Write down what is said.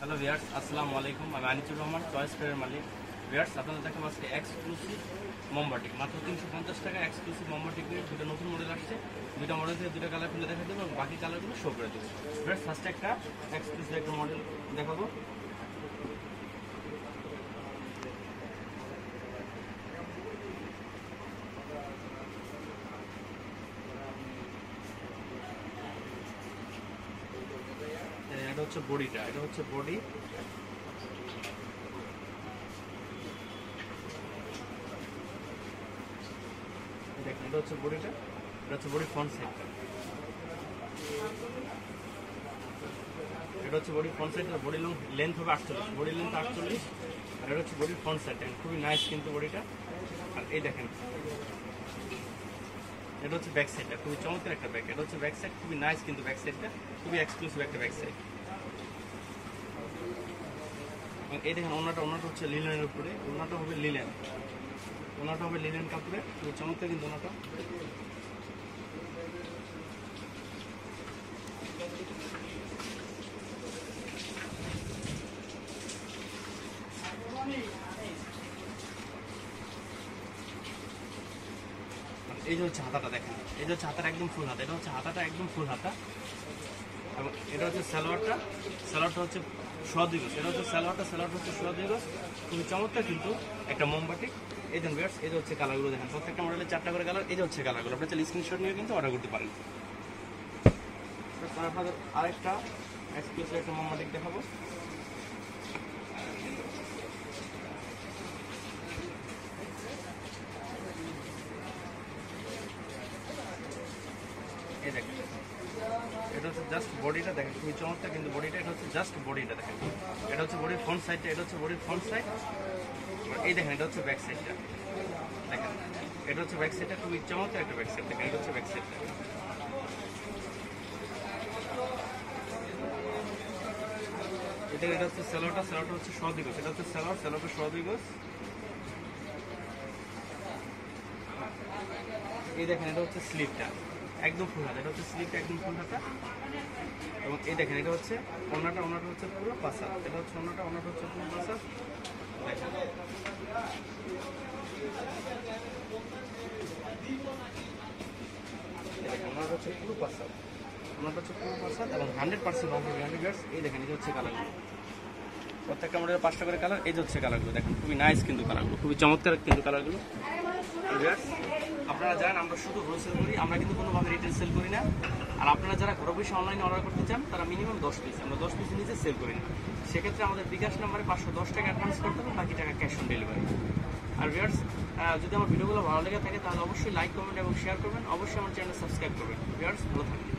Hello viewers, আসসালামু আলাইকুম। আমি আনিসুর রহমান, চয়েস ফেয়ারের মালিক। ভিউয়ার্স, আপনাদের দেখাবো আজকে এক্সক্লুসিভ মোমবাটিক, মাত্র 350 টাকা এক্সক্লুসিভ মোমবাটিকের দুটো নতুন মডেল আসছে। দুটো মডেল থেকে দুটো কালার খুলে দেখা দেবো এবং বাকি কালারগুলো শো করে দেবো। ভিউয়ার্স, ফার্স্টে একটা এক্সক্লুসিভ একটা মডেল দেখাবো। এটা হচ্ছে বডিটা, এটা হচ্ছে বডি। দেখেন, এটা হচ্ছে বডিটা, এটা হচ্ছে বডি ফ্রন্ট সাইডটা। এটা হচ্ছে body front side, body length হবে 48, বডি লেন্থ 48। আর এটা হচ্ছে বডির ফ্রন্ট সাইড, খুবই নাইস কিন্তু বডিটা। আর এই দেখেন, এটা হচ্ছে ব্যাক সাইডটা, খুবই চমৎকার একটা ব্যাক। এটা হচ্ছে ব্যাক সাইড, খুবই নাইস কিন্তু ব্যাক সাইডটা, খুবই এক্সক্লুসিভ একটা ব্যাক সাইড। এই দেখেন, ওনাটা হচ্ছে লিলেনের উপরে, ওনাটা হবে লিলেন, ওনাটা হবে লিলেন কাপড়ে, খুবই চমৎকার কিন্তু ওনাটা। এই যে হচ্ছে হাতাটা, দেখেন এই যে হচ্ছে হাতাটা একদম ফুল হাতা, এটা হচ্ছে হাতাটা একদম ফুল হাতা। এবং এটা হচ্ছে সালোয়ারটা, সালোয়ারটা হচ্ছে সোয়া 2 গজ। এটা হচ্ছে সালোয়ারটা হচ্ছে সোয়া 2 গজ, খুবই চমৎকার কিন্তু একটা মোমবাটিক। এই দেন ভিউয়ার্স, এই যে হচ্ছে কালারগুলো দেখেন, প্রত্যেকটা মডেলের 4টা করে কালার। এই যে হচ্ছে কালারগুলো, আপনার চাইলে স্ক্রিনশট নিয়ে কিন্তু অর্ডার করতে পারেন। আপনাদের আরেকটা এক্সক্লুসিভ একটা মোমবাটিক দেখাবো। এই দেখেন, এটা হচ্ছে জাস্ট বডিটা দেখেন, খুবই চমৎকার কিন্তু বডিটা। এটা হচ্ছে জাস্ট বডিটা দেখেন, এটা হচ্ছে বডির ফ্রন্ট সাইডটা, এটা হচ্ছে বডির ফ্রন্ট সাইড। এই দেখেন, এটা হচ্ছে ব্যাক সাইডটা, দেখেন এটা হচ্ছে ব্যাক সাইডটা, খুবই চমৎকার একটা ব্যাক সাইড। দেখেন, এটা হচ্ছে ব্যাক সাইডটা। এটা হচ্ছে সালোয়ারটা হচ্ছে সোয়া 2 গজ। এটা হচ্ছে সালোয়ারটা সোয়া 2 গজ। এই দেখেন, এটা হচ্ছে স্লিপটা একদম ফুল হাতা, এটা হচ্ছে স্লিপটা একদম ফুল হাতা। এবং এই দেখেন, এটা হচ্ছে ওনাটা হচ্ছে পুরো পাসা, এটা হচ্ছে ওনাটা হচ্ছে পুরো পাসা। দেখেন, ওনাটা হচ্ছে পুরো পাসা, ওনাটা হচ্ছে পুরো পাসা এবং 100% অফ হবে 100 ইয়ার্স। এই দেখেন, এই হচ্ছে কালারগুলো, প্রত্যেকটা মডেলের 5টা করে কালার। এই যে হচ্ছে কালারগুলো দেখেন, খুবই নাইস কিন্তু কালারগুলো, খুবই চমৎকার কিন্তু কালারগুলো। আপনারা জানেন আমরা শুধু হোলসেল করি, আমরা কিন্তু কোনোভাবে রিটেল সেল করি না। আর আপনারা যারা ঘরে বসে অনলাইনে অর্ডার করতে চান তারা মিনিমাম 10 পিস, আমরা 10 পিস নিচে সেল করি না। সেক্ষেত্রে আমাদের বিকাশ নাম্বারে 510 টাকা অ্যাডভান্স করতে হবে, বাকি টাকা ক্যাশ অন ডেলিভারি। আর ভিউয়ার্স, যদি আমার ভিডিওগুলো ভালো লেগে থাকে তাহলে অবশ্যই লাইক, কমেন্ট এবং শেয়ার করবেন, অবশ্যই আমার চ্যানেল সাবস্ক্রাইব করবেন। ভিউয়ার্স, ভালো থাকবেন।